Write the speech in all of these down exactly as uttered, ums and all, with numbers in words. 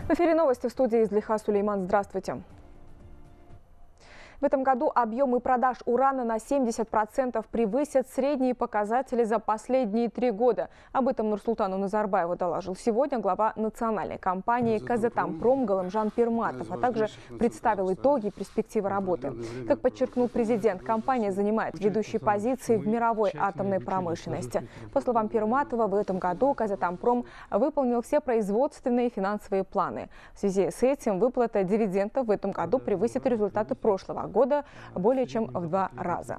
В эфире новости, в студии Злиха Сулейман. Здравствуйте. В этом году объемы продаж урана на семьдесят процентов превысят средние показатели за последние три года. Об этом Нурсултану Назарбаеву доложил сегодня глава национальной компании «Казатомпром» Галымжан Пирматов, а также представил итоги и перспективы работы. Как подчеркнул президент, компания занимает ведущие позиции в мировой атомной промышленности. По словам Пирматова, в этом году «Казатомпром» выполнил все производственные и финансовые планы. В связи с этим выплата дивидендов в этом году превысит результаты прошлого года более чем в два раза.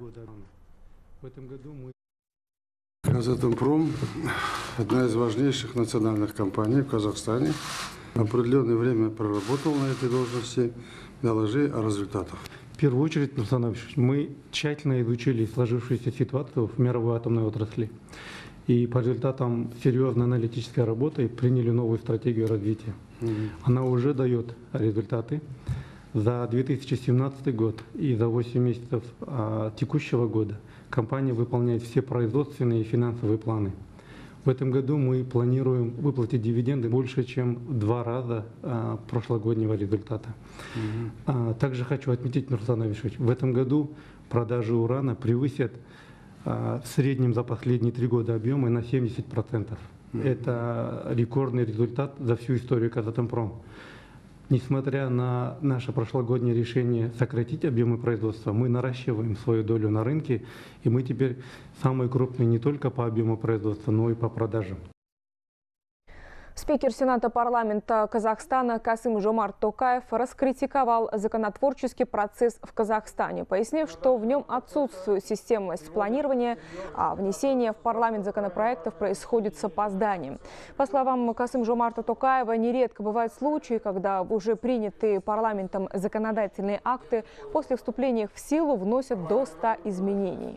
«Казатомпром» – одна из важнейших национальных компаний в Казахстане. Определенное время проработал на этой должности. Доложи о результатах. В первую очередь, Нурсултан Абишевич, мы тщательно изучили сложившуюся ситуацию в мировой атомной отрасли. И по результатам серьезной аналитической работы приняли новую стратегию развития. Mm-hmm. Она уже дает результаты. За две тысячи семнадцатый год и за восемь месяцев а, текущего года компания выполняет все производственные и финансовые планы. В этом году мы планируем выплатить дивиденды больше, чем в два раза а, прошлогоднего результата. Mm-hmm. а, также хочу отметить, Нурсултан Абишевич, в этом году продажи урана превысят а, в среднем за последние три года объемы на семьдесят процентов. Mm-hmm. Это рекордный результат за всю историю «Казатомпром». Несмотря на наше прошлогоднее решение сократить объемы производства, мы наращиваем свою долю на рынке, и мы теперь самые крупные не только по объему производства, но и по продажам. Спикер Сената парламента Казахстана Касым-Жомарт Токаев раскритиковал законотворческий процесс в Казахстане, пояснив, что в нем отсутствует системность планирования, а внесение в парламент законопроектов происходит с опозданием. По словам Касым-Жомарта Токаева, нередко бывают случаи, когда уже принятые парламентом законодательные акты после вступления в силу вносят до ста изменений.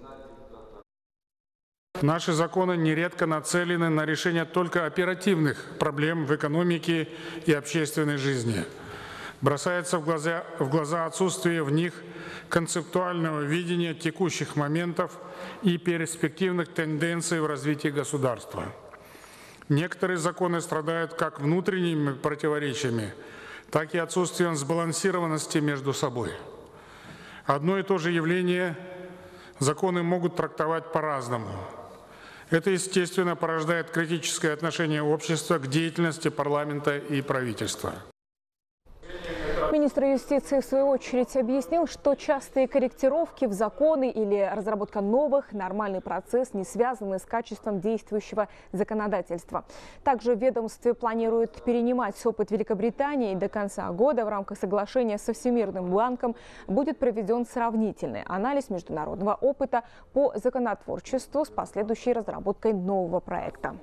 Наши законы нередко нацелены на решение только оперативных проблем в экономике и общественной жизни. Бросается в глаза, в глаза отсутствие в них концептуального видения текущих моментов и перспективных тенденций в развитии государства. Некоторые законы страдают как внутренними противоречиями, так и отсутствием сбалансированности между собой. Одно и то же явление законы могут трактовать по-разному. Это, естественно, порождает критическое отношение общества к деятельности парламента и правительства. Министр юстиции, в свою очередь, объяснил, что частые корректировки в законы или разработка новых – нормальный процесс, не связанный с качеством действующего законодательства. Также в ведомстве планируют перенимать опыт Великобритании. До конца года в рамках соглашения со Всемирным банком будет проведен сравнительный анализ международного опыта по законотворчеству с последующей разработкой нового проекта.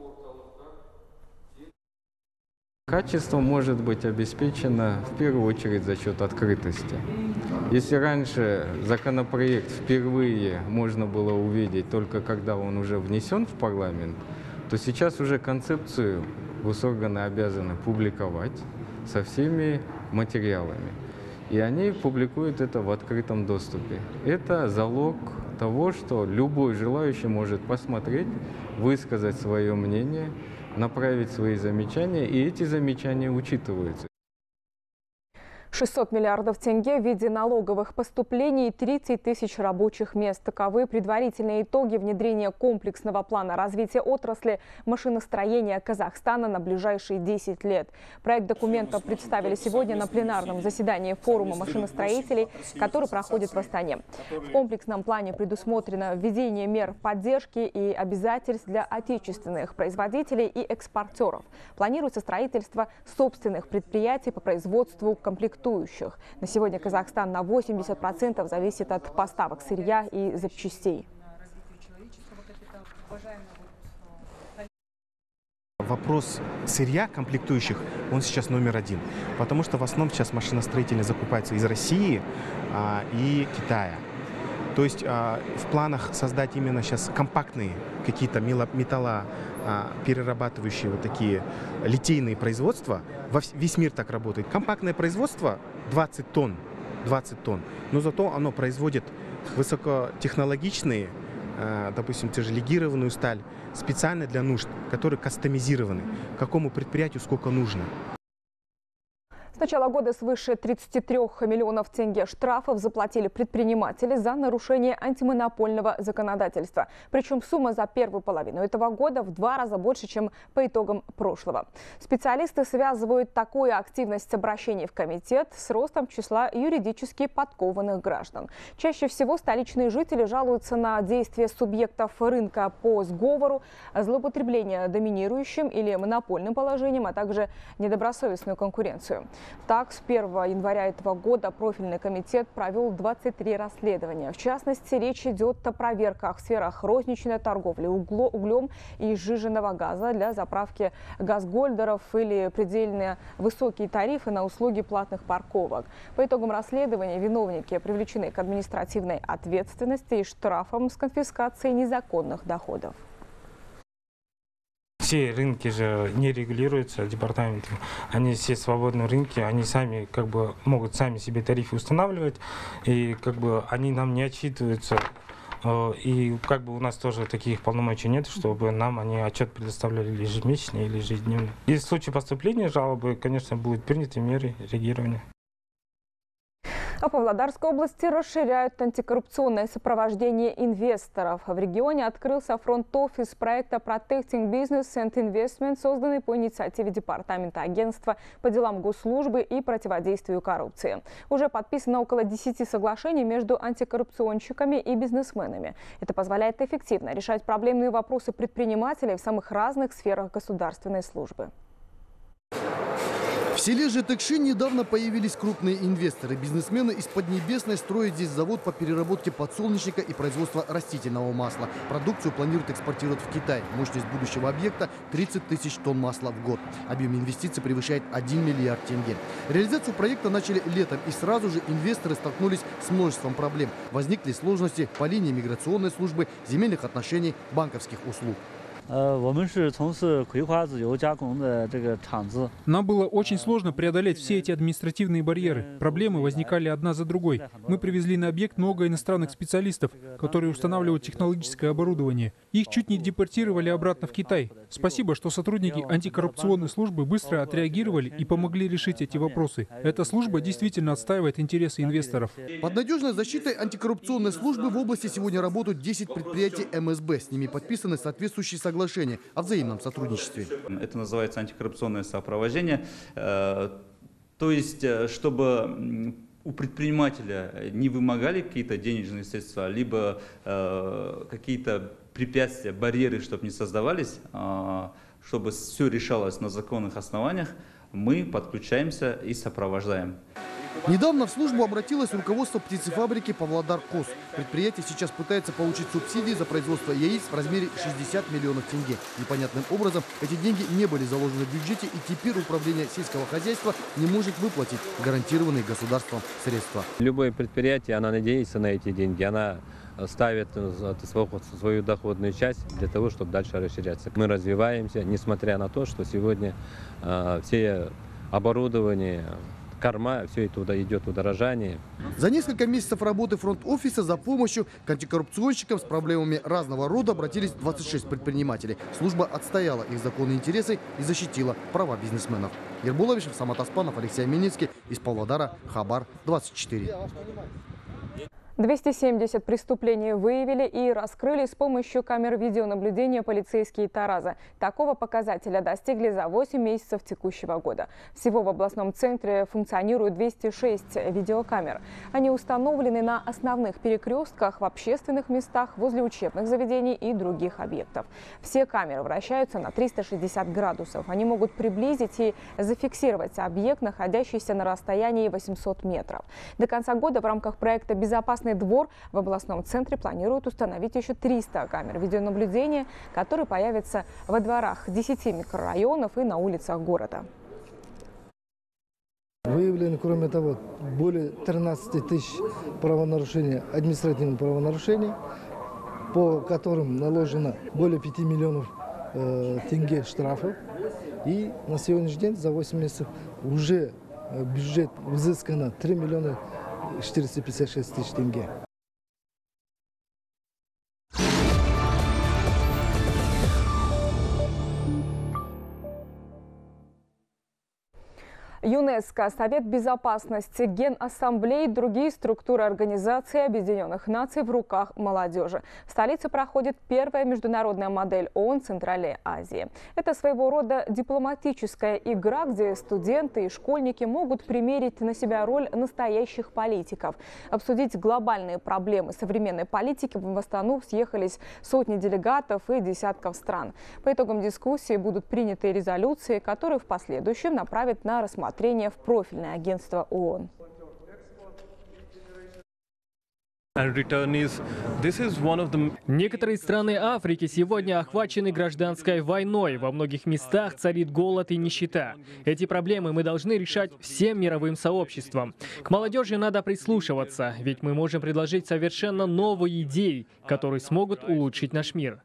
Качество может быть обеспечено в первую очередь за счет открытости. Если раньше законопроект впервые можно было увидеть только когда он уже внесен в парламент, то сейчас уже концепцию госорганы обязаны публиковать со всеми материалами. И они публикуют это в открытом доступе. Это залог того, что любой желающий может посмотреть, высказать свое мнение, направить свои замечания, и эти замечания учитываются. шестьсот миллиардов тенге в виде налоговых поступлений и тридцать тысяч рабочих мест. Таковы предварительные итоги внедрения комплексного плана развития отрасли машиностроения Казахстана на ближайшие десять лет. Проект документа представили сегодня на пленарном заседании форума машиностроителей, который проходит в Астане. В комплексном плане предусмотрено введение мер поддержки и обязательств для отечественных производителей и экспортеров. Планируется строительство собственных предприятий по производству комплектующих. На сегодня Казахстан на восемьдесят процентов зависит от поставок сырья и запчастей. Вопрос сырья комплектующих, он сейчас номер один, потому что в основном сейчас машиностроители закупаются из России а, и Китая. То есть а, в планах создать именно сейчас компактные какие-то металла, а, перерабатывающие вот такие литейные производства. Во весь мир так работает. Компактное производство двадцать тонн, двадцать тонн, но зато оно производит высокотехнологичные, а, допустим, те же легированную сталь, специально для нужд, которые кастомизированы, какому предприятию сколько нужно. С начала года свыше тридцати трёх миллионов тенге штрафов заплатили предприниматели за нарушение антимонопольного законодательства. Причем сумма за первую половину этого года в два раза больше, чем по итогам прошлого. Специалисты связывают такую активность обращений в комитет с ростом числа юридически подкованных граждан. Чаще всего столичные жители жалуются на действия субъектов рынка по сговору, злоупотребление доминирующим или монопольным положением, а также недобросовестную конкуренцию. Так, с первого января этого года профильный комитет провел двадцать три расследования. В частности, речь идет о проверках в сферах розничной торговли угло, углем и сжиженного газа для заправки газгольдеров или предельно высокие тарифы на услуги платных парковок. По итогам расследования виновники привлечены к административной ответственности и штрафам с конфискацией незаконных доходов. Все рынки же не регулируются департаментом, они все свободные рынки, они сами как бы могут сами себе тарифы устанавливать, и как бы они нам не отчитываются. И как бы у нас тоже таких полномочий нет, чтобы нам они отчет предоставляли ежемесячно или ежедневно. И в случае поступления жалобы, конечно, будут приняты меры реагирования. А в Павлодарской области расширяют антикоррупционное сопровождение инвесторов. В регионе открылся фронт-офис проекта Protecting Business and Investment, созданный по инициативе Департамента агентства по делам госслужбы и противодействию коррупции. Уже подписано около десяти соглашений между антикоррупционщиками и бизнесменами. Это позволяет эффективно решать проблемные вопросы предпринимателей в самых разных сферах государственной службы. В селе Жетекши недавно появились крупные инвесторы. Бизнесмены из Поднебесной строят здесь завод по переработке подсолнечника и производства растительного масла. Продукцию планируют экспортировать в Китай. Мощность будущего объекта – тридцать тысяч тонн масла в год. Объем инвестиций превышает один миллиард тенге. Реализацию проекта начали летом, и сразу же инвесторы столкнулись с множеством проблем. Возникли сложности по линии миграционной службы, земельных отношений, банковских услуг. Нам было очень сложно преодолеть все эти административные барьеры. Проблемы возникали одна за другой. Мы привезли на объект много иностранных специалистов, которые устанавливают технологическое оборудование. Их чуть не депортировали обратно в Китай. Спасибо, что сотрудники антикоррупционной службы быстро отреагировали и помогли решить эти вопросы. Эта служба действительно отстаивает интересы инвесторов. Под надежной защитой антикоррупционной службы в области сегодня работают десять предприятий эм эс бэ. С ними подписаны соответствующие соглашения о взаимном сотрудничестве. Это называется антикоррупционное сопровождение. То есть, чтобы у предпринимателя не вымогали какие-то денежные средства, либо какие-то препятствия, барьеры, чтобы не создавались, чтобы все решалось на законных основаниях, мы подключаемся и сопровождаем. Недавно в службу обратилось руководство птицефабрики «Павлодар-Кос». Предприятие сейчас пытается получить субсидии за производство яиц в размере шестидесяти миллионов тенге. Непонятным образом эти деньги не были заложены в бюджете, и теперь управление сельского хозяйства не может выплатить гарантированные государством средства. Любое предприятие, она надеется на эти деньги, она ставит свою доходную часть для того, чтобы дальше расширяться. Мы развиваемся, несмотря на то, что сегодня э, все оборудование, корма, все это туда идет в удорожание. За несколько месяцев работы фронт-офиса за помощью к антикоррупционщикам с проблемами разного рода обратились двадцать шесть предпринимателей. Служба отстояла их законные интересы и защитила права бизнесменов. Ербул Авишев, Самат Аспанов, Алексей Амельницкий. Из Павлодара. Хабар двадцать четыре. двести семьдесят преступлений выявили и раскрыли с помощью камер видеонаблюдения полицейские Тараза. Такого показателя достигли за восемь месяцев текущего года. Всего в областном центре функционирует двести шесть видеокамер. Они установлены на основных перекрестках, в общественных местах, возле учебных заведений и других объектов. Все камеры вращаются на триста шестьдесят градусов. Они могут приблизить и зафиксировать объект, находящийся на расстоянии восьмисот метров. До конца года в рамках проекта «Безопасный двор» в областном центре планируют установить еще триста камер видеонаблюдения, которые появятся во дворах десяти микрорайонов и на улицах города. Выявлено, кроме того, более тринадцати тысяч правонарушений, административных правонарушений, по которым наложено более пяти миллионов э, тенге штрафов. И на сегодняшний день за восемь месяцев уже бюджет взыскано три миллиона четыреста пятьдесят шесть тысяч тенге. ЮНЕСКО, Совет безопасности, Генассамблеи и другие структуры Организации Объединенных Наций в руках молодежи. В столице проходит первая международная модель ООН Центральной Азии. Это своего рода дипломатическая игра, где студенты и школьники могут примерить на себя роль настоящих политиков. Обсудить глобальные проблемы современной политики в Астану съехались сотни делегатов и десятков стран. По итогам дискуссии будут приняты резолюции, которые в последующем направят на рассмотрение в профильное агентство ООН. Некоторые страны Африки сегодня охвачены гражданской войной. Во многих местах царит голод и нищета. Эти проблемы мы должны решать всем мировым сообществом. К молодежи надо прислушиваться, ведь мы можем предложить совершенно новые идеи, которые смогут улучшить наш мир.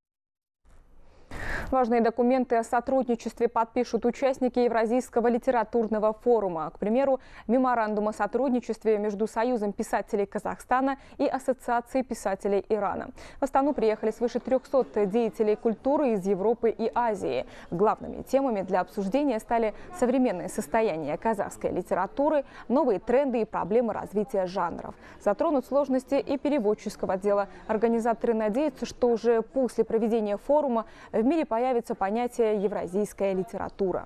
Важные документы о сотрудничестве подпишут участники Евразийского литературного форума. К примеру, меморандум о сотрудничестве между Союзом писателей Казахстана и Ассоциацией писателей Ирана. В Астану приехали свыше трёхсот деятелей культуры из Европы и Азии. Главными темами для обсуждения стали современное состояние казахской литературы, новые тренды и проблемы развития жанров. Затронут сложности и переводческого дела. Организаторы надеются, что уже после проведения форума в мире появится понятие «евразийская литература».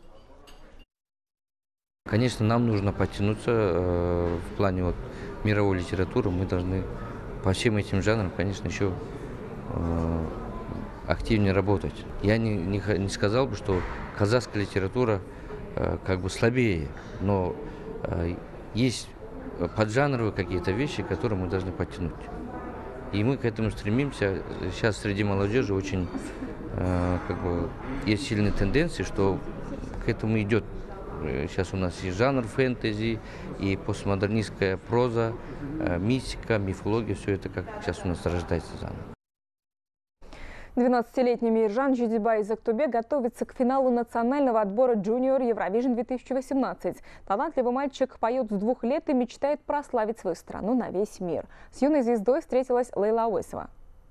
Конечно, нам нужно подтянуться э, в плане вот, мировой литературы. Мы должны по всем этим жанрам, конечно, еще э, активнее работать. Я не, не, не сказал бы, что казахская литература э, как бы слабее, но э, есть поджанровые какие-то вещи, которые мы должны подтянуть. И мы к этому стремимся. Сейчас среди молодежи очень э, как бы, есть сильные тенденции, что к этому идет. Сейчас у нас и жанр фэнтези, и постмодернистская проза, э, мистика, мифология, все это как сейчас у нас рождается заново. двенадцатилетний Мейиржан Жидибай из Актобе готовится к финалу национального отбора Junior Eurovision две тысячи восемнадцать. Талантливый мальчик поет с двух лет и мечтает прославить свою страну на весь мир. С юной звездой встретилась Лейла Уэсова.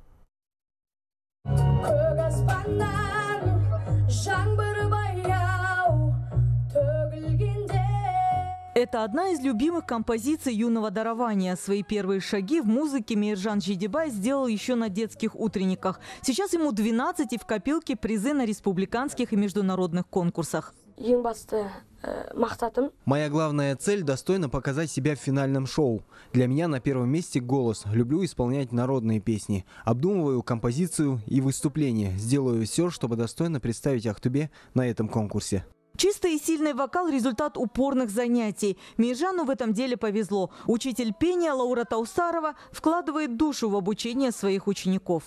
Это одна из любимых композиций юного дарования. Свои первые шаги в музыке Мейиржан Жидибай сделал еще на детских утренниках. Сейчас ему двенадцать и в копилке призы на республиканских и международных конкурсах. Моя главная цель – достойно показать себя в финальном шоу. Для меня на первом месте голос. Люблю исполнять народные песни. Обдумываю композицию и выступление. Сделаю все, чтобы достойно представить Актобе на этом конкурсе. Чистый и сильный вокал – результат упорных занятий. Мейиржану в этом деле повезло. Учитель пения Лаура Таусарова вкладывает душу в обучение своих учеников.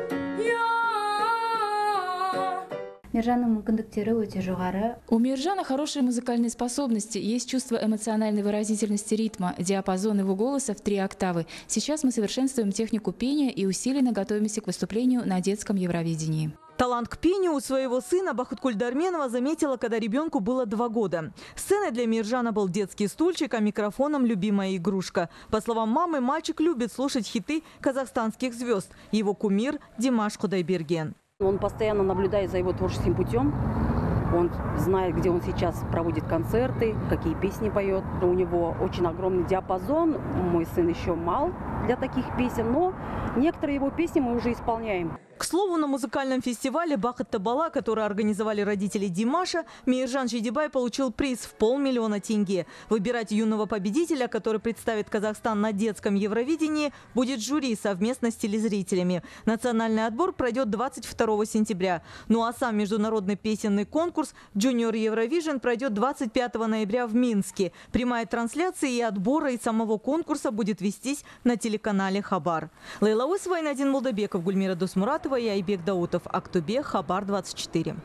У Мейиржана хорошие музыкальные способности, есть чувство эмоциональной выразительности ритма, диапазон его голоса в три октавы. Сейчас мы совершенствуем технику пения и усиленно готовимся к выступлению на детском Евровидении. Талант к пению у своего сына Бахыткуль Дарменова заметила, когда ребенку было два года. Сценой для Мейиржана был детский стульчик, а микрофоном – любимая игрушка. По словам мамы, мальчик любит слушать хиты казахстанских звезд. Его кумир – Димаш Кудайберген. Он постоянно наблюдает за его творческим путем. Он знает, где он сейчас проводит концерты, какие песни поет. У него очень огромный диапазон. Мой сын еще мал для таких песен, но некоторые его песни мы уже исполняем. К слову, на музыкальном фестивале «Бахыт Табала», который организовали родители Димаша, Мейиржан Жидибай получил приз в полмиллиона тенге. Выбирать юного победителя, который представит Казахстан на детском Евровидении, будет жюри совместно с телезрителями. Национальный отбор пройдет двадцать второго сентября. Ну а сам международный песенный конкурс Junior Eurovision пройдет двадцать пятого ноября в Минске. Прямая трансляция и отбора, и самого конкурса будет вестись на телеканале «Хабар». Лейла Уэсова, Инадин Молдобеков, Гульмира Дусмуратова и Айбек Даутов. Актобе, Хабар двадцать четыре.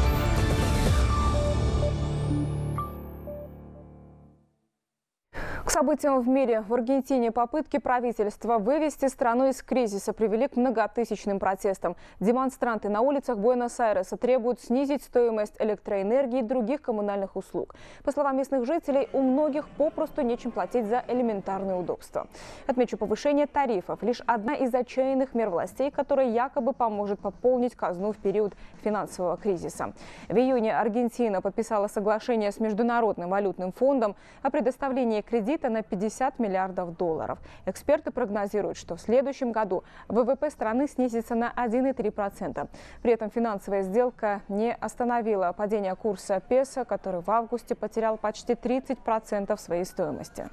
К Событиям в мире. В Аргентине попытки правительства вывести страну из кризиса привели к многотысячным протестам. Демонстранты на улицах Буэнос-Айреса требуют снизить стоимость электроэнергии и других коммунальных услуг. По словам местных жителей, у многих попросту нечем платить за элементарные удобства. Отмечу, повышение тарифов – лишь одна из отчаянных мер властей, которая якобы поможет пополнить казну в период финансового кризиса. В июне Аргентина подписала соглашение с Международным валютным фондом о предоставлении кредита на пятьдесят миллиардов долларов. Эксперты прогнозируют, что в следующем году ВВП страны снизится на один и три десятых процента. При этом финансовая сделка не остановила падение курса песо, который в августе потерял почти тридцать процентов своей стоимости.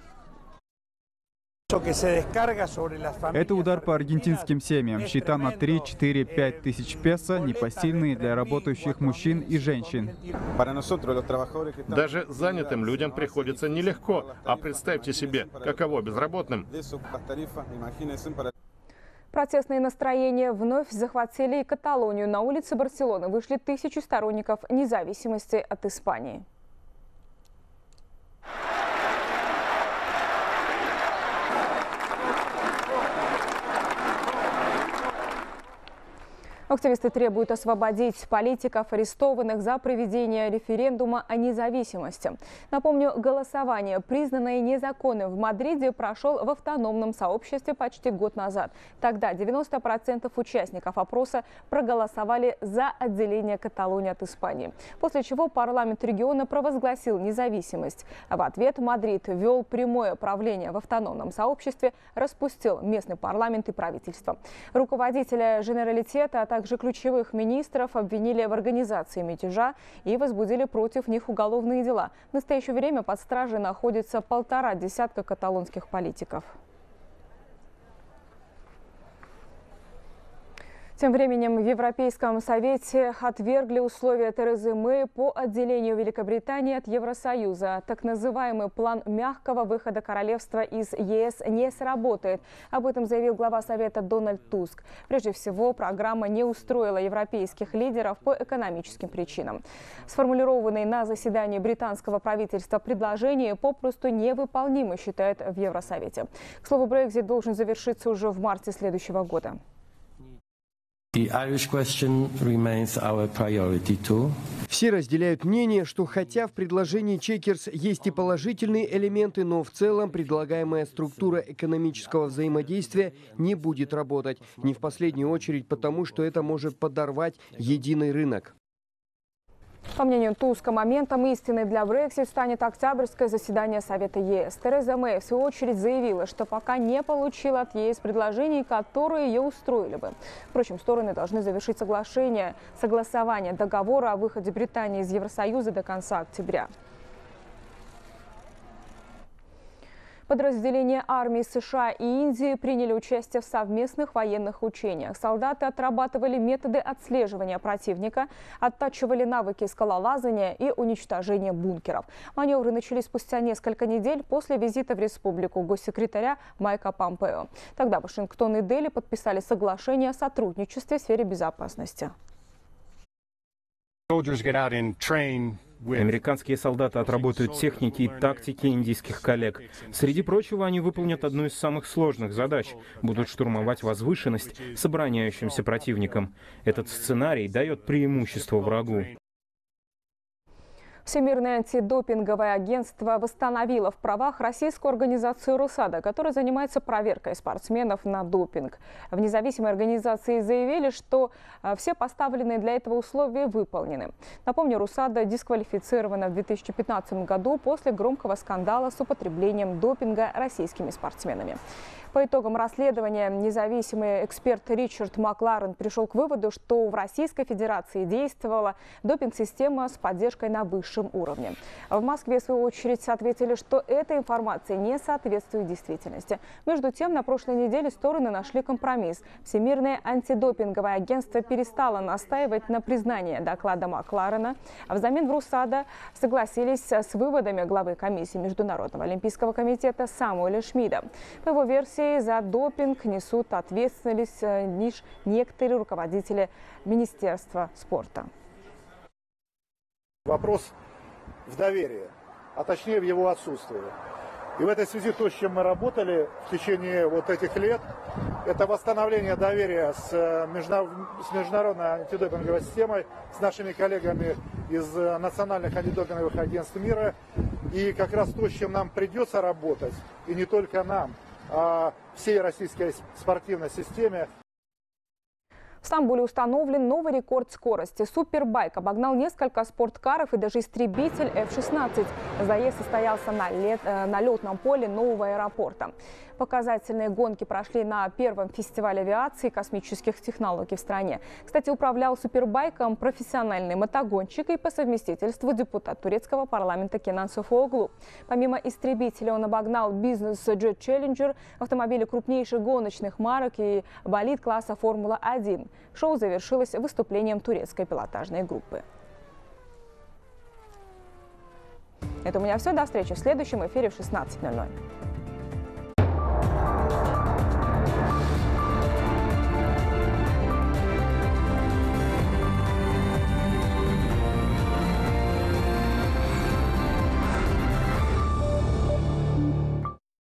Это удар по аргентинским семьям. Счета на три, четыре, пять тысяч песо непосильные для работающих мужчин и женщин. Даже занятым людям приходится нелегко. А представьте себе, каково безработным. Протестные настроения вновь захватили и Каталонию. На улице Барселоны вышли тысячи сторонников независимости от Испании. Активисты требуют освободить политиков, арестованных за проведение референдума о независимости. Напомню, голосование, признанное незаконным в Мадриде, прошел в автономном сообществе почти год назад. Тогда девяносто процентов участников опроса проголосовали за отделение Каталонии от Испании. После чего парламент региона провозгласил независимость. В ответ Мадрид ввел прямое правление в автономном сообществе, распустил местный парламент и правительство. Руководителя Женералитета, а также Также ключевых министров обвинили в организации мятежа и возбудили против них уголовные дела. В настоящее время под стражей находится полтора десятка каталонских политиков. Тем временем в Европейском совете отвергли условия Терезы Мэй по отделению Великобритании от Евросоюза. Так называемый план мягкого выхода королевства из ЕС не сработает. Об этом заявил глава Совета Дональд Туск. Прежде всего, программа не устроила европейских лидеров по экономическим причинам. Сформулированные на заседании британского правительства предложения попросту невыполнимы, считает в Евросовете. К слову, Брексит должен завершиться уже в марте следующего года. Все разделяют мнение, что хотя в предложении Чекерс есть и положительные элементы, но в целом предлагаемая структура экономического взаимодействия не будет работать. Не в последнюю очередь потому, что это может подорвать единый рынок. По мнению Туска, моментом истины для Брексит станет октябрьское заседание Совета ЕС. Тереза Мэй в свою очередь заявила, что пока не получила от ЕС предложений, которые ее устроили бы. Впрочем, стороны должны завершить соглашение, согласование договора о выходе Британии из Евросоюза до конца октября. Подразделения армии США и Индии приняли участие в совместных военных учениях. Солдаты отрабатывали методы отслеживания противника, оттачивали навыки скалолазания и уничтожения бункеров. Маневры начались спустя несколько недель после визита в республику госсекретаря Майка Помпео. Тогда Вашингтон и Дели подписали соглашение о сотрудничестве в сфере безопасности. Американские солдаты отработают техники и тактики индийских коллег. Среди прочего, они выполнят одну из самых сложных задач – будут штурмовать возвышенность с обороняющимся противником. Этот сценарий дает преимущество врагу. Всемирное антидопинговое агентство восстановило в правах российскую организацию «Русада», которая занимается проверкой спортсменов на допинг. В независимой организации заявили, что все поставленные для этого условия выполнены. Напомню, «Русада» дисквалифицирована в две тысячи пятнадцатом году после громкого скандала с употреблением допинга российскими спортсменами. По итогам расследования независимый эксперт Ричард Макларен пришел к выводу, что в Российской Федерации действовала допинг-система с поддержкой на высшем уровне. В Москве, в свою очередь, ответили, что эта информация не соответствует действительности. Между тем, на прошлой неделе стороны нашли компромисс. Всемирное антидопинговое агентство перестало настаивать на признании доклада Макларена, а взамен в «Русада» согласились с выводами главы комиссии Международного олимпийского комитета Самуэля Шмида. По его версии, за допинг несут ответственность лишь некоторые руководители Министерства спорта. Вопрос в доверии, а точнее в его отсутствии. И в этой связи то, с чем мы работали в течение вот этих лет, это восстановление доверия с, с международной антидопинговой системой, с нашими коллегами из национальных антидопинговых агентств мира. И как раз то, с чем нам придется работать, и не только нам, а всей российской спортивной системе. В Стамбуле установлен новый рекорд скорости. Супербайк обогнал несколько спорткаров и даже истребитель эф шестнадцать. Заезд состоялся на, лет, на летном поле нового аэропорта. Показательные гонки прошли на первом фестивале авиации и космических технологий в стране. Кстати, управлял супербайком профессиональный мотогонщик и по совместительству депутат турецкого парламента Кенан Софуоглу. Помимо истребителя он обогнал бизнес-джет Challenger, автомобили крупнейших гоночных марок и болид класса Формула один. Шоу завершилось выступлением турецкой пилотажной группы. Это у меня все. До встречи в следующем эфире в шестнадцать ноль ноль.